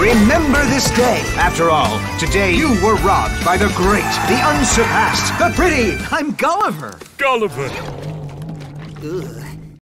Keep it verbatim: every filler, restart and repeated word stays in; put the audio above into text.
Remember this day. After all, today you were robbed by the great, the unsurpassed, the pretty. I'm Gulliver. Gulliver. Ugh.